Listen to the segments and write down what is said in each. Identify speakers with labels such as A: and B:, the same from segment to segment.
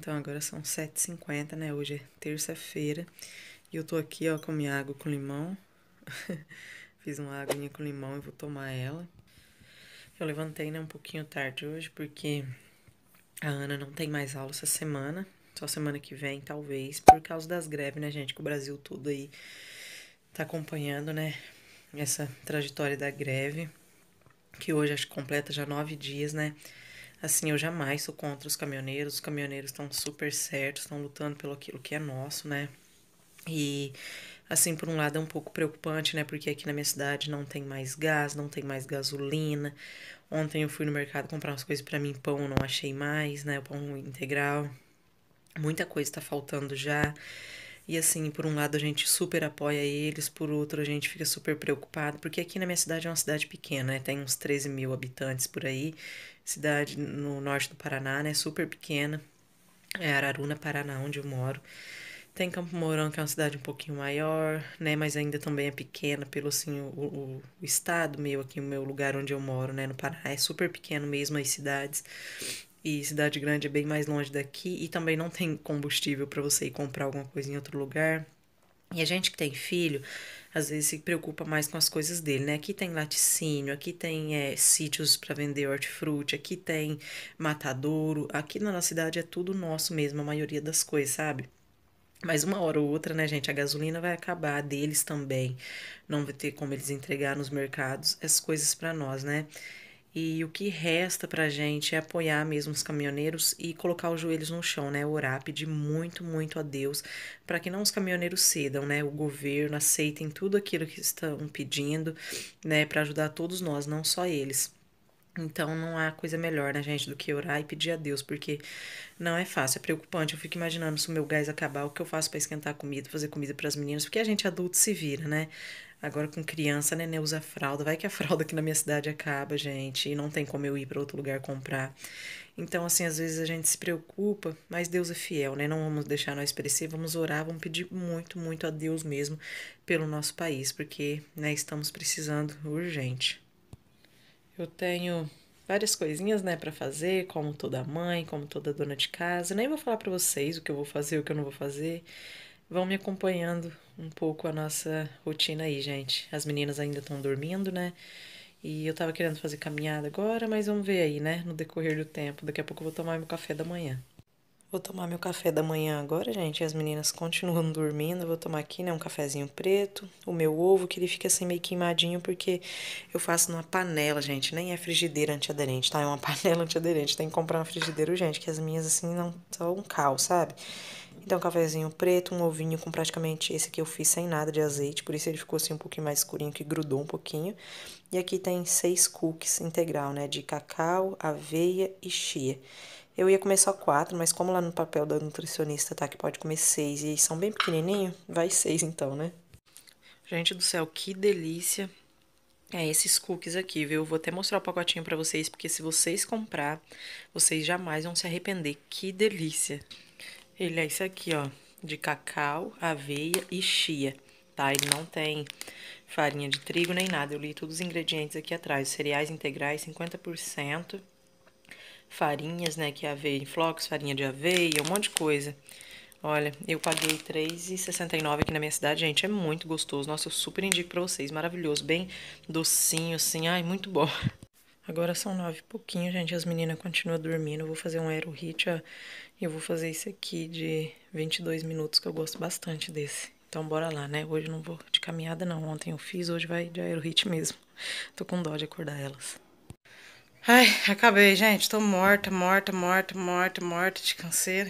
A: Então agora são 7h50, né? Hoje é terça-feira. E eu tô aqui, ó, com minha água com limão. Fiz uma aguinha com limão e vou tomar ela. Eu levantei, né, um pouquinho tarde hoje, porque a Ana não tem mais aula essa semana. Só semana que vem, talvez, por causa das greves, né, gente? Que o Brasil todo aí tá acompanhando, né? Essa trajetória da greve. Que hoje acho que completa já 9 dias, né? Assim, eu jamais sou contra os caminhoneiros. Os caminhoneiros estão super certos, estão lutando pelo aquilo que é nosso, né? E, assim, por um lado é um pouco preocupante, né? Porque aqui na minha cidade não tem mais gás, não tem mais gasolina. Ontem eu fui no mercado comprar umas coisas pra mim, pão não achei mais, né? O pão integral. Muita coisa tá faltando já. E assim, por um lado a gente super apoia eles, por outro a gente fica super preocupado, porque aqui na minha cidade é uma cidade pequena, né? Tem uns 13 mil habitantes por aí. Cidade no norte do Paraná, né? Super pequena. É Araruna, Paraná, onde eu moro. Tem Campo Mourão, que é uma cidade um pouquinho maior, né? Mas ainda também é pequena, pelo assim, o estado meu aqui, o meu lugar onde eu moro, né? No Paraná, é super pequeno mesmo as cidades. E cidade grande é bem mais longe daqui. E também não tem combustível para você ir comprar alguma coisa em outro lugar. E a gente que tem filho, às vezes se preocupa mais com as coisas dele, né? Aqui tem laticínio, aqui tem sítios para vender hortifruti, aqui tem matadouro. Aqui na nossa cidade é tudo nosso mesmo, a maioria das coisas, sabe? Mas uma hora ou outra, né, gente, a gasolina vai acabar, deles também. Não vai ter como eles entregar nos mercados as coisas para nós, né? E o que resta pra gente é apoiar mesmo os caminhoneiros e colocar os joelhos no chão, né? Orar, pedir muito, muito a Deus para que não os caminhoneiros cedam, né? O governo aceitem tudo aquilo que estão pedindo, né, para ajudar todos nós, não só eles. Então não há coisa melhor, né, gente, do que orar e pedir a Deus, porque não é fácil, é preocupante. Eu fico imaginando se o meu gás acabar, o que eu faço para esquentar comida, fazer comida para as meninas, porque a gente adulto se vira, né? Agora com criança, né, usa fralda. Vai que a fralda aqui na minha cidade acaba, gente, e não tem como eu ir para outro lugar comprar. Então, assim, às vezes a gente se preocupa, mas Deus é fiel, né? Não vamos deixar nós perecer, vamos orar, vamos pedir muito, muito a Deus mesmo pelo nosso país, porque, né, estamos precisando urgente. Eu tenho várias coisinhas, né, para fazer, como toda mãe, como toda dona de casa. Nem vou falar para vocês o que eu vou fazer, o que eu não vou fazer. Vão me acompanhando um pouco a nossa rotina aí, gente. As meninas ainda estão dormindo, né? E eu tava querendo fazer caminhada agora, mas vamos ver aí, né, no decorrer do tempo. Daqui a pouco eu vou tomar meu café da manhã. Vou tomar meu café da manhã agora, gente. As meninas continuam dormindo. Eu vou tomar aqui, né, um cafezinho preto. O meu ovo, que ele fica assim meio queimadinho, porque eu faço numa panela, gente. Nem é frigideira antiaderente, tá? É uma panela antiaderente. Tem que comprar uma frigideira urgente, que as minhas, assim, não são um caos, sabe? Então, um cafezinho preto, um ovinho com praticamente esse que eu fiz sem nada de azeite. Por isso ele ficou assim um pouquinho mais escurinho, que grudou um pouquinho. E aqui tem 6 cookies integral, né? De cacau, aveia e chia. Eu ia comer só 4, mas como lá no papel da nutricionista tá que pode comer 6 e eles são bem pequenininhos, vai 6 então, né? Gente do céu, que delícia é esses cookies aqui, viu? Eu vou até mostrar o pacotinho pra vocês, porque se vocês comprar, vocês jamais vão se arrepender. Que delícia! Ele é esse aqui, ó, de cacau, aveia e chia, tá? Ele não tem farinha de trigo nem nada. Eu li todos os ingredientes aqui atrás. Cereais integrais, 50%. Farinhas, né, que é aveia em flocos, farinha de aveia, um monte de coisa. Olha, eu paguei R$ 3,69 aqui na minha cidade, gente, é muito gostoso. Nossa, eu super indico pra vocês, maravilhoso, bem docinho, assim, ai, muito bom. Agora são 9 e pouquinho, gente, as meninas continuam dormindo. Eu vou fazer um aero hit, ó, e eu vou fazer esse aqui de 22 minutos, que eu gosto bastante desse. Então, bora lá, né? Hoje eu não vou de caminhada, não. Ontem eu fiz, hoje vai de aero hit mesmo. Tô com dó de acordar elas. Ai, acabei, gente. Tô morta, morta, morta, morta, morta de canseira.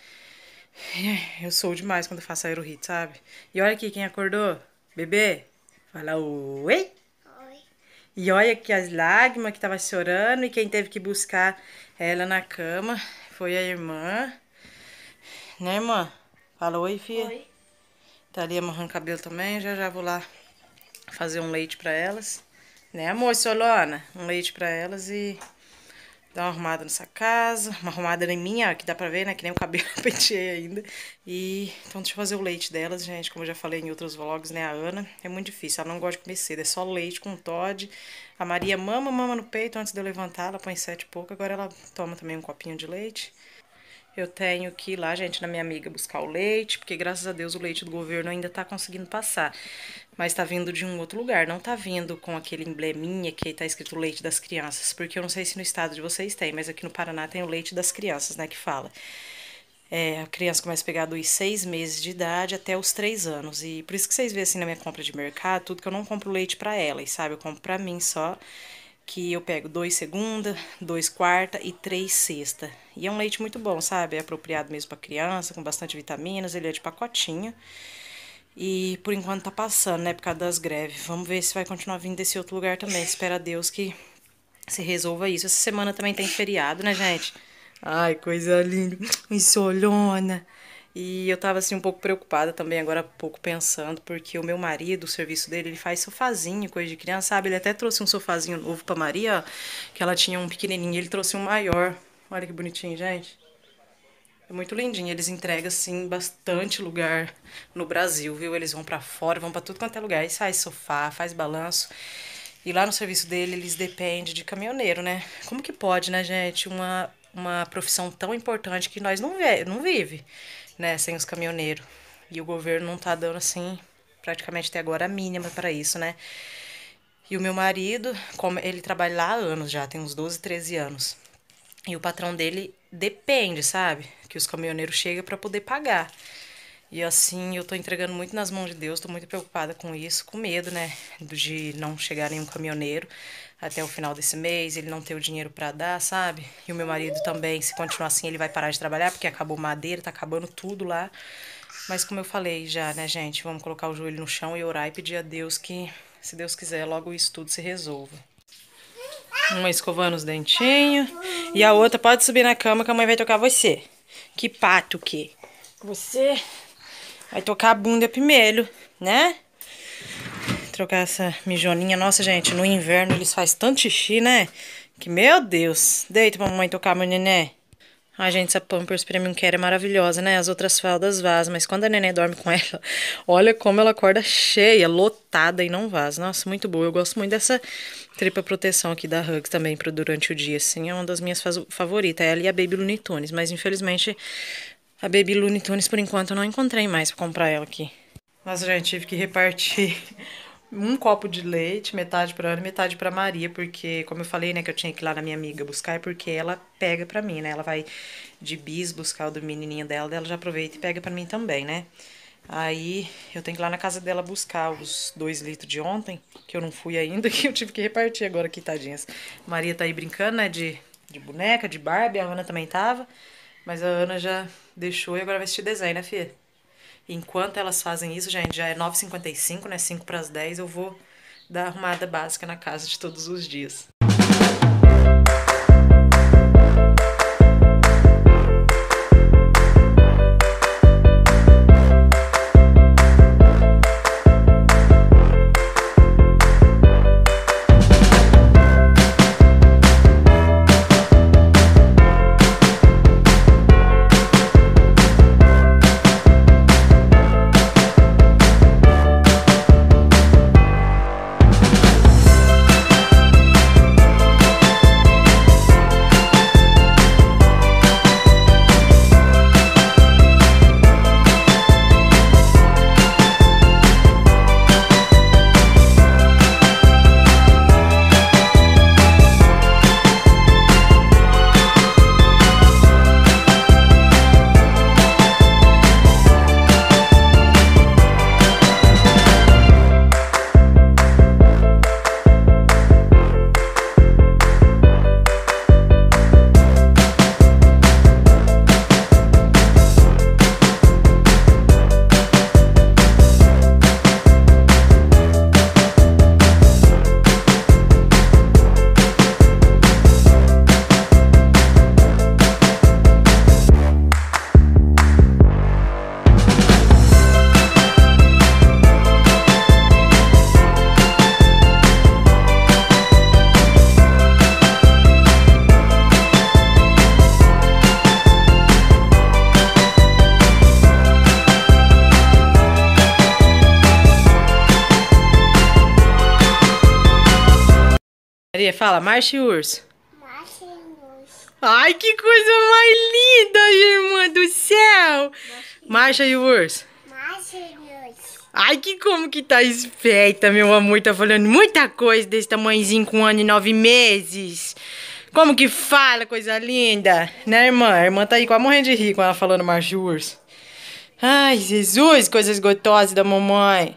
A: Eu sou demais quando eu faço aero-hit, sabe? E olha aqui quem acordou. Bebê, fala oi. Oi. E olha aqui as lágrimas que tava chorando e quem teve que buscar ela na cama foi a irmã. Né, irmã? Fala oi, filha. Oi. Tá ali amarrando cabelo também. Já já vou lá fazer um leite pra elas. Né, amor, Solona? Um leite pra elas e dar uma arrumada nessa casa, uma arrumada em minha, ó, que dá pra ver, né, que nem o cabelo eu penteei ainda. E então deixa eu fazer o leite delas, gente, como eu já falei em outros vlogs, né, a Ana é muito difícil, ela não gosta de comer cedo, é só leite com Toddy. A Maria mama no peito antes de eu levantar, ela põe 7 e pouco, agora ela toma também um copinho de leite. Eu tenho que ir lá, gente, na minha amiga buscar o leite, porque graças a Deus o leite do governo ainda tá conseguindo passar. Mas tá vindo de um outro lugar, não tá vindo com aquele embleminha que tá escrito leite das crianças. Porque eu não sei se no estado de vocês tem, mas aqui no Paraná tem o leite das crianças, né, que fala. A criança começa a pegar dos 6 meses de idade até os 3 anos. E por isso que vocês veem assim na minha compra de mercado, tudo que eu não compro leite pra elas, sabe? Eu compro pra mim só. Que eu pego 2 segunda, 2 quarta e 3 sexta. E é um leite muito bom, sabe? É apropriado mesmo pra criança, com bastante vitaminas, ele é de pacotinho. E por enquanto tá passando, né, por causa das greves. Vamos ver se vai continuar vindo desse outro lugar também. Espera a Deus que se resolva isso. Essa semana também tem feriado, né, gente? Ai, coisa linda. Insolona. E eu tava assim um pouco preocupada também, agora há pouco pensando, porque o meu marido, o serviço dele, ele faz sofazinho, coisa de criança, sabe? Ele até trouxe um sofazinho novo pra Maria, ó, que ela tinha um pequenininho, ele trouxe um maior. Olha que bonitinho, gente. É muito lindinho, eles entregam assim bastante lugar no Brasil, viu? Eles vão pra fora, vão pra tudo quanto é lugar, e faz sofá, faz balanço. E lá no serviço dele, eles dependem de caminhoneiro, né? Como que pode, né, gente? Uma profissão tão importante que nós não vive, né, sem os caminhoneiros. E o governo não tá dando, assim, praticamente até agora a mínima para isso, né? E o meu marido, como ele trabalha lá há anos já, tem uns 12, 13 anos. E o patrão dele depende, sabe? Que os caminhoneiros chegam para poder pagar. E assim, eu tô entregando muito nas mãos de Deus, tô muito preocupada com isso, com medo, né, de não chegar nenhum caminhoneiro até o final desse mês, ele não ter o dinheiro pra dar, sabe? E o meu marido também, se continuar assim, ele vai parar de trabalhar, porque acabou madeira, tá acabando tudo lá. Mas como eu falei já, né, gente, vamos colocar o joelho no chão e orar e pedir a Deus que, se Deus quiser, logo isso tudo se resolva. Uma escovando os dentinhos e a outra pode subir na cama que a mãe vai tocar você. Que pato que? Você vai tocar a bunda primeiro, né? Trocar essa mijoninha. Nossa, gente, no inverno eles fazem tanto xixi, né? Que, meu Deus. Deita pra mamãe tocar, meu nenê. Ai, gente, essa Pampers Premium Care é maravilhosa, né? As outras fraldas vazam, mas quando a neném dorme com ela, olha como ela acorda cheia, lotada e não vaza. Nossa, muito boa. Eu gosto muito dessa tripla proteção aqui da Hugs também pro durante o dia, assim. É uma das minhas favoritas. Ela e a Baby Looney Tunes, mas infelizmente a Baby Looney Tunes, por enquanto, eu não encontrei mais pra comprar ela aqui. Nossa, gente, tive que repartir um copo de leite, metade pra Ana e metade pra Maria, porque, como eu falei, né, que eu tinha que ir lá na minha amiga buscar, é porque ela pega pra mim, né? Ela vai de bis buscar o do menininho dela, daí ela já aproveita e pega pra mim também, né? Aí eu tenho que ir lá na casa dela buscar os 2 litros de ontem, que eu não fui ainda, que eu tive que repartir agora aqui, tadinhas. Maria tá aí brincando, né, de boneca, de Barbie, a Ana também tava, mas a Ana já deixou e agora vai assistir desenho, né, filha? Enquanto elas fazem isso, gente, já é 9h55, né? 5 para as 10, eu vou dar arrumada básica na casa de todos os dias. Maria, fala, marcha e urso.
B: Marcha e urso.
A: Ai, que coisa mais linda, irmã do céu. Marcha e o urso. Ai, como que tá esperta, meu amor. Tá falando muita coisa desse tamanhozinho com 1 ano e 9 meses. Como que fala, coisa linda. Né, irmã? A irmã tá aí quase morrendo de rir com ela falando marcha e o urso. Ai, Jesus, coisas gotosas da mamãe.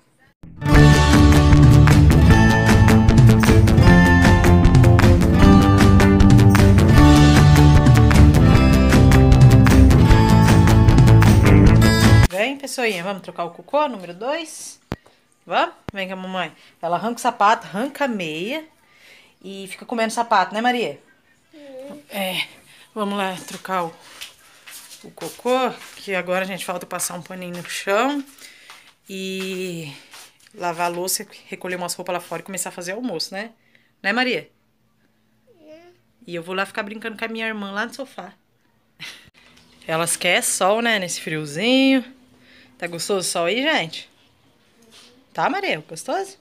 A: Vem, pessoinha, vamos trocar o cocô, número 2? Vamos? Vem com a mamãe. Ela arranca o sapato, arranca a meia e fica comendo sapato, né, Maria? É, vamos lá trocar o cocô, que agora a gente falta passar um paninho no chão e lavar a louça, recolher umas roupas lá fora e começar a fazer almoço, né? Né, Maria? E eu vou lá ficar brincando com a minha irmã lá no sofá. Elas querem sol, né, nesse friozinho. Tá gostoso o sol aí, gente? Tá, Maria? Gostoso?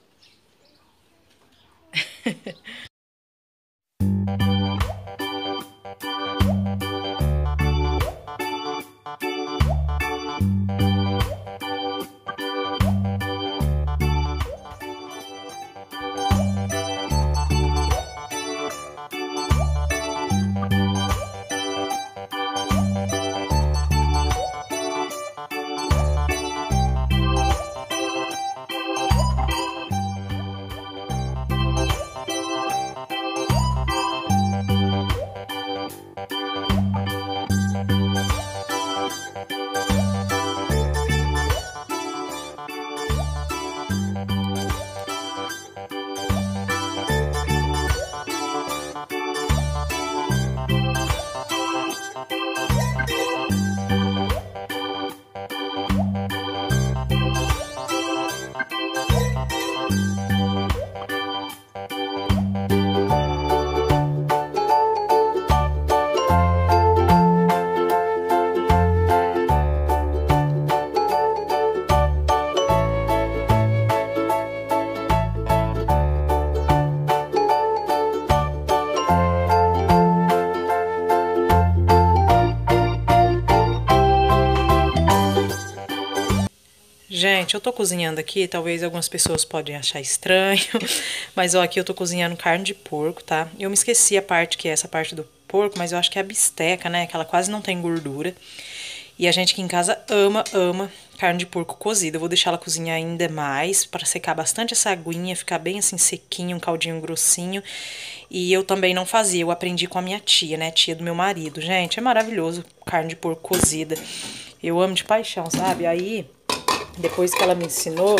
A: Gente, eu tô cozinhando aqui, talvez algumas pessoas podem achar estranho, mas ó, aqui eu tô cozinhando carne de porco, tá? Eu me esqueci a parte que é essa parte do porco, mas eu acho que é a bisteca, né? Que ela quase não tem gordura. E a gente aqui em casa ama carne de porco cozida. Eu vou deixar ela cozinhar ainda mais, pra secar bastante essa aguinha, ficar bem assim sequinho, um caldinho grossinho. E eu também não fazia, eu aprendi com a minha tia, né? Tia do meu marido. Gente, é maravilhoso carne de porco cozida. Eu amo de paixão, sabe? Aí, depois que ela me ensinou,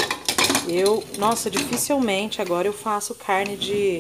A: nossa, dificilmente agora eu faço carne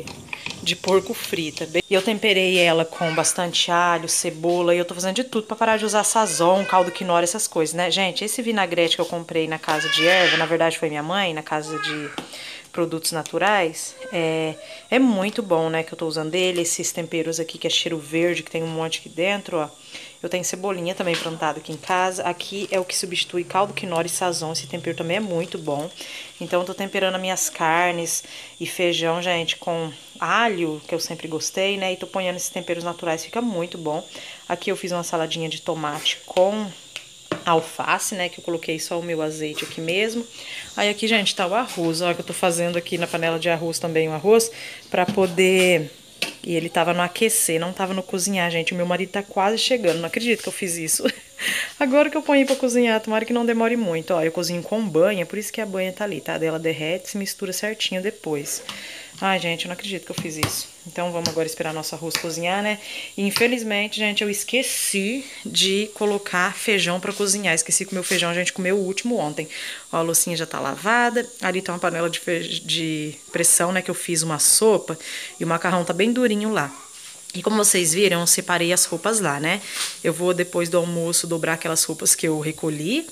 A: de porco frita. E eu temperei ela com bastante alho, cebola, e eu tô fazendo de tudo pra parar de usar sazon, caldo quinoa, essas coisas, né? Gente, esse vinagrete que eu comprei na casa de erva, na verdade foi minha mãe, na casa de produtos naturais, é muito bom, né, que eu tô usando ele, esses temperos aqui que é cheiro verde, que tem um monte aqui dentro, ó. Eu tenho cebolinha também plantada aqui em casa. Aqui é o que substitui caldo quinoa e sazon. Esse tempero também é muito bom. Então eu tô temperando as minhas carnes e feijão, gente, com alho, que eu sempre gostei, né? E tô ponhando esses temperos naturais, fica muito bom. Aqui eu fiz uma saladinha de tomate com alface, né, que eu coloquei só o meu azeite aqui mesmo. Aí aqui, gente, tá o arroz, ó, que eu tô fazendo aqui na panela de arroz também o arroz, pra poder... E ele tava no aquecer, não tava no cozinhar, gente. O meu marido tá quase chegando, não acredito que eu fiz isso. Agora que eu ponho pra cozinhar, tomara que não demore muito. Ó, eu cozinho com banha, por isso que a banha tá ali, tá? Daí ela derrete e se mistura certinho depois. Ai, gente, eu não acredito que eu fiz isso. Então, vamos agora esperar nosso arroz cozinhar, né? E, infelizmente, gente, eu esqueci de colocar feijão pra cozinhar. Esqueci que o meu feijão a gente comeu o último ontem. Ó, a loucinha já tá lavada. Ali tá uma panela de pressão, né? Que eu fiz uma sopa. E o macarrão tá bem durinho lá. E como vocês viram, eu separei as roupas lá, né? Eu vou, depois do almoço, dobrar aquelas roupas que eu recolhi.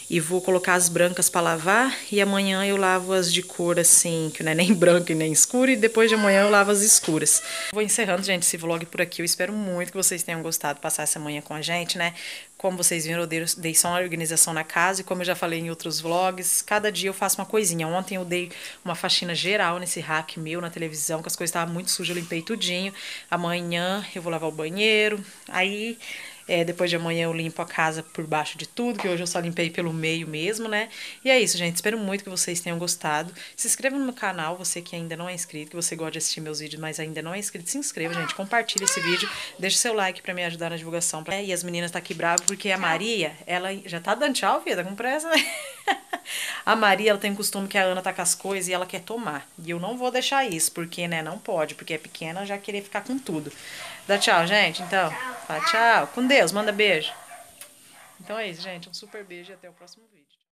A: E vou colocar as brancas pra lavar. E amanhã eu lavo as de cor assim, que não é nem branca e nem escura. E depois de amanhã eu lavo as escuras. Vou encerrando, gente, esse vlog por aqui. Eu espero muito que vocês tenham gostado de passar essa manhã com a gente, né? Como vocês viram, eu dei só uma organização na casa. E como eu já falei em outros vlogs, cada dia eu faço uma coisinha. Ontem eu dei uma faxina geral nesse rack meu na televisão, que as coisas estavam muito sujas, eu limpei tudinho. Amanhã eu vou lavar o banheiro. Aí, depois de amanhã eu limpo a casa por baixo de tudo, que hoje eu só limpei pelo meio mesmo, né? E é isso, gente. Espero muito que vocês tenham gostado. Se inscreva no meu canal, você que ainda não é inscrito, que você gosta de assistir meus vídeos, mas ainda não é inscrito, se inscreva, gente. Compartilhe esse vídeo, deixe seu like pra me ajudar na divulgação. E as meninas tá aqui bravas porque a Maria, ela já tá dando tchau, filha, tá com pressa, né? A Maria, ela tem o costume que a Ana tá com as coisas e ela quer tomar. E eu não vou deixar isso, porque, né, não pode, porque é pequena, já querer ficar com tudo. Dá tchau, gente, então. Fala tchau. Com Deus, manda beijo. Então é isso, gente. Um super beijo e até o próximo vídeo.